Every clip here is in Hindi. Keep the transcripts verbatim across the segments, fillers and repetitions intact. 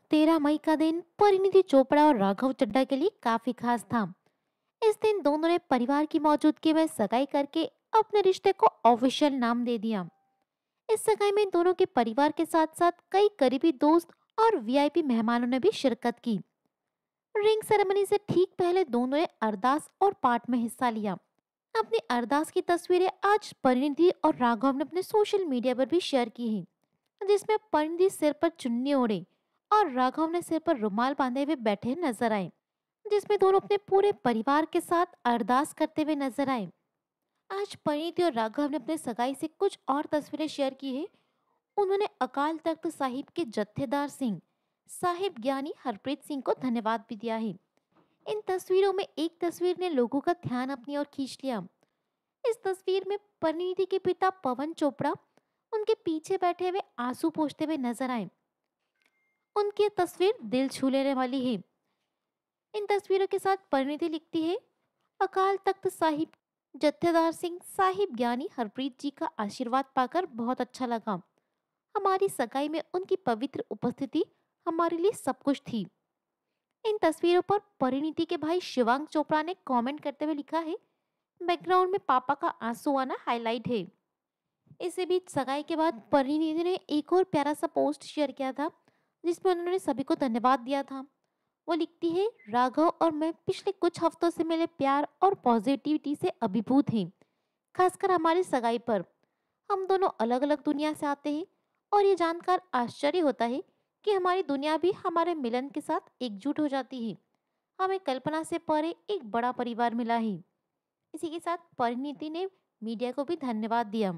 तेरह मई का दिन परिणीति चोपड़ा और राघव चड्ढा के लिए काफी खास था। इस दिन दोनों ने परिवार की मौजूदगी में सगाई करके अपने रिश्ते को ऑफिशियल नाम दे दिया। इस सगाई में दोनों के परिवार के साथ साथ कई करीबी दोस्त और वीआईपी मेहमानों ने भी शिरकत की। रिंग सेरेमनी से ठीक पहले दोनों ने अरदास और पाठ में हिस्सा लिया। अपनी अरदास की तस्वीरें आज परिणीति और राघव ने अपने सोशल मीडिया पर भी शेयर की हैं, जिसमें परिणीति सिर पर चुन्नी ओढ़े और राघव ने सिर पर रुमाल बांधे हुए बैठे नजर आए, जिसमें दोनों अपने पूरे परिवार के साथ अरदास करते हुए नजर आए। आज परिणीति और राघव ने अपने सगाई से कुछ और तस्वीरें शेयर की है। उन्होंने अकाल तख्त साहिब के जत्थेदार सिंह साहिब ज्ञानी हरप्रीत सिंह को धन्यवाद भी दिया है। इन तस्वीरों में एक तस्वीर ने लोगों का ध्यान अपनी ओर खींच लिया। इस तस्वीर में परिणीति के पिता पवन चोपड़ा उनके पीछे बैठे हुए आंसू पोंछते हुए नजर आए। उनकी ये तस्वीर दिल छू लेने वाली है। इन तस्वीरों के साथ परिणीति लिखती है, अकाल तख्त साहिब जत्थेदार सिंह साहिब ज्ञानी हरप्रीत जी का आशीर्वाद पाकर बहुत अच्छा लगा। हमारी सगाई में उनकी पवित्र उपस्थिति हमारे लिए सब कुछ थी। इन तस्वीरों पर परिणीति के भाई शिवांग चोपड़ा ने कमेंट करते हुए लिखा है, बैकग्राउंड में पापा का आंसू आना हाईलाइट है। इसी बीच सगाई के बाद परिणीति ने एक और प्यारा सा पोस्ट शेयर किया था, जिसमें उन्होंने सभी को धन्यवाद दिया था। वो लिखती है, राघव और मैं पिछले कुछ हफ्तों से मिले प्यार और पॉजिटिविटी से अभिभूत हैं। खासकर हमारी सगाई पर हम दोनों अलग अलग दुनिया से आते हैं और ये जानकर आश्चर्य होता है कि हमारी दुनिया भी हमारे मिलन के साथ एकजुट हो जाती है। हमें कल्पना से परे एक बड़ा परिवार मिला है। इसी के साथ परिणीति ने मीडिया को भी धन्यवाद दिया।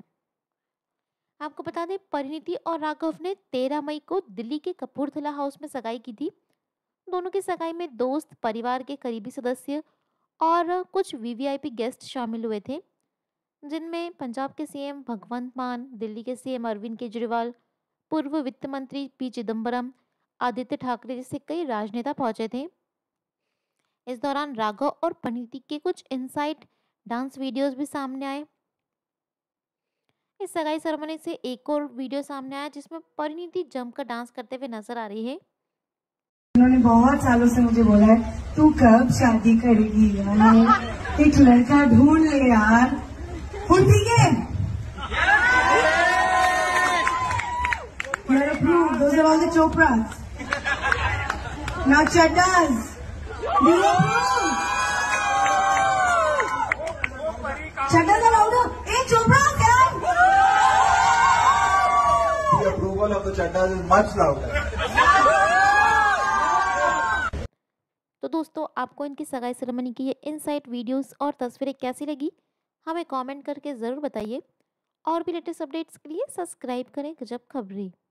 आपको बता दें, परिणीति और राघव ने तेरह मई को दिल्ली के कपूरथला हाउस में सगाई की थी। दोनों की सगाई में दोस्त, परिवार के करीबी सदस्य और कुछ वीवीआईपी गेस्ट शामिल हुए थे, जिनमें पंजाब के सीएम भगवंत मान, दिल्ली के सीएम अरविंद केजरीवाल, पूर्व वित्त मंत्री पी चिदम्बरम, आदित्य ठाकरे जैसे कई राजनेता पहुंचे थे। इस दौरान राघव और परिणीति के कुछ इनसाइट डांस वीडियोस भी सामने आए। इस सगाई सेरेमनी से एक और वीडियो सामने आया, जिसमें परिणीति जमकर डांस करते हुए नजर आ रही है। उन्होंने बहुत सालों से मुझे बोला है, तू कब शादी करेगी यार, एक लड़का ढूंढ ले यार। ठीक है, you're approved. Those are all the Chopras. Now Chaddas, do you approve? Chaddas are louder. Hey Chopra, come. The approval of the Chaddas is much louder. तो दोस्तों, आपको इनकी सगाई सेरेमनी की ये इनसाइट वीडियोस और तस्वीरें कैसी लगी, हमें कमेंट करके ज़रूर बताइए। और भी लेटेस्ट अपडेट्स के लिए सब्सक्राइब करें गजब खबरी।